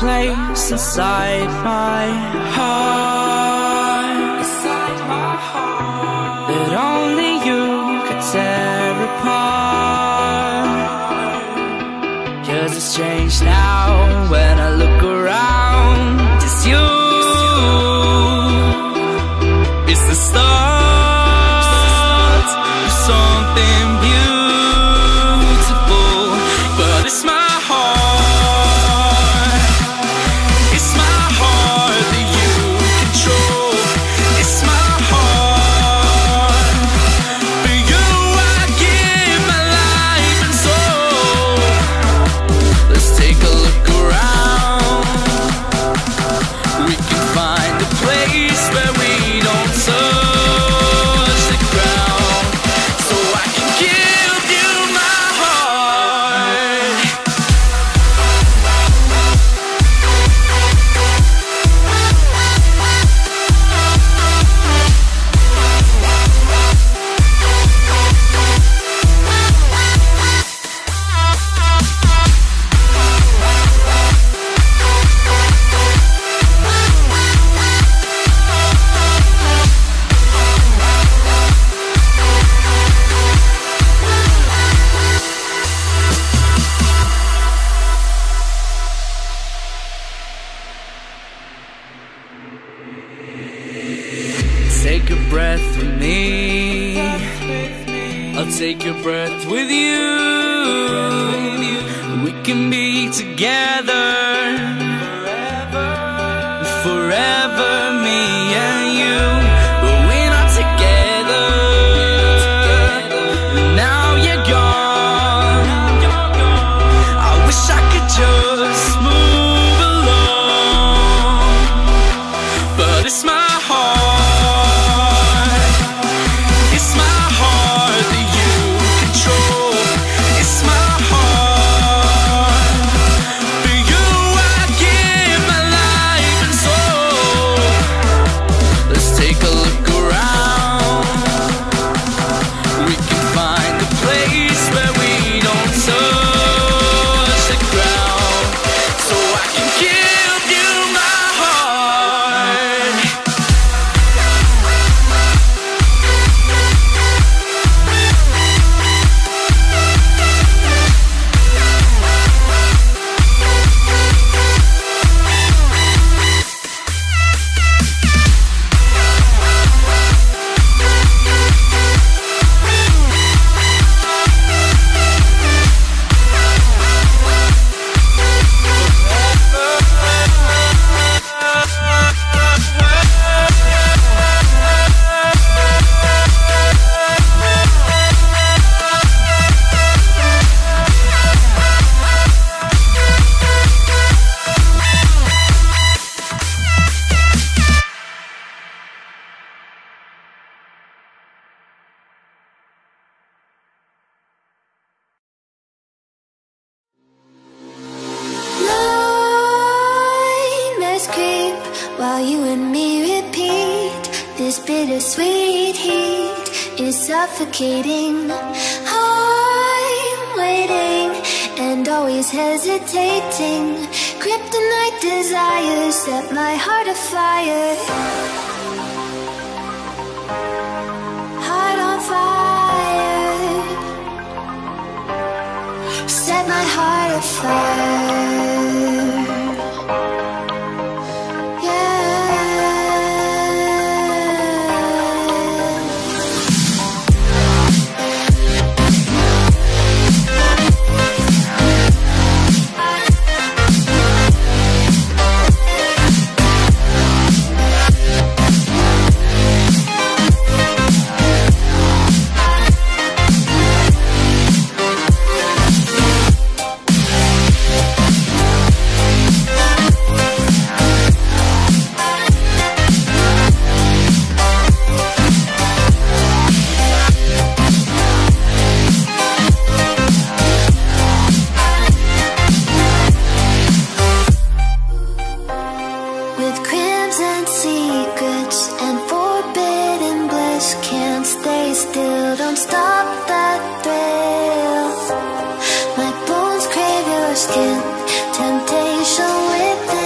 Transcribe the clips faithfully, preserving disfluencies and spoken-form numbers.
place inside my heart that only you could tear apart. 'Cause it's changed now when I look around. It's you, it's the start of something beautiful. But it's my heart, it's my heart that you control. It's my heart, for you I give my life and soul. Let's take a look around. We can find a place where we don't touch the ground, so I can give you my heart. Take a breath with me, I'll take a breath with you. We can be together forever, me and you. But we're not together, now you're gone. I wish I could just move along, but it's my heart, it's my heart that you control. It's my heart, for you I give my life and soul. Let's take a look around. We can find a place where we don't touch the ground, so I can give you my heart. Nightmares creep while you and me repeat. This bittersweet heat is suffocating. I'm waiting and always hesitating. Kryptonite desires set my heart afire. Heart on fire, set my heart afire. skin, temptation within.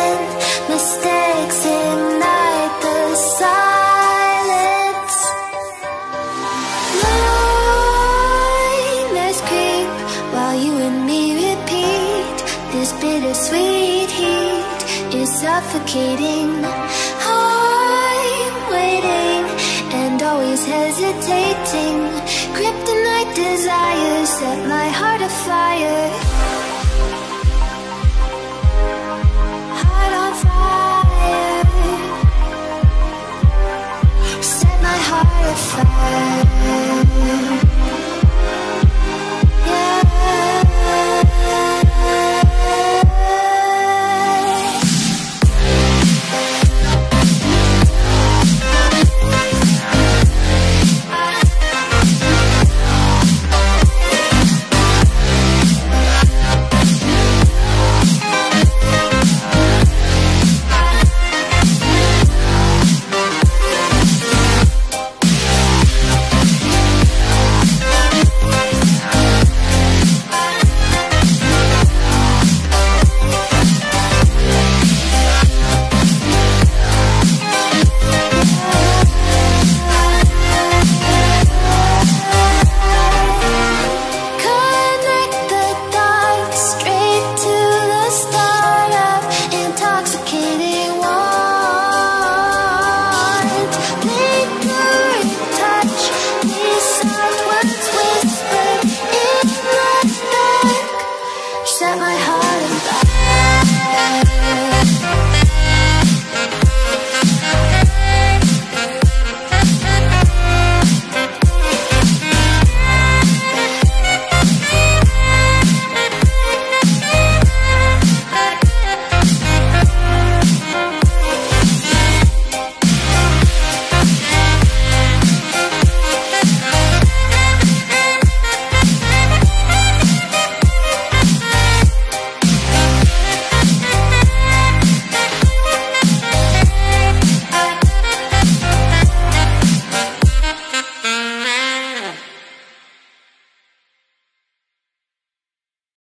bittersweet heat is suffocating. I'm waiting and always hesitating. Kryptonite desires set my heart afire. Heart on fire. Set my heart afire.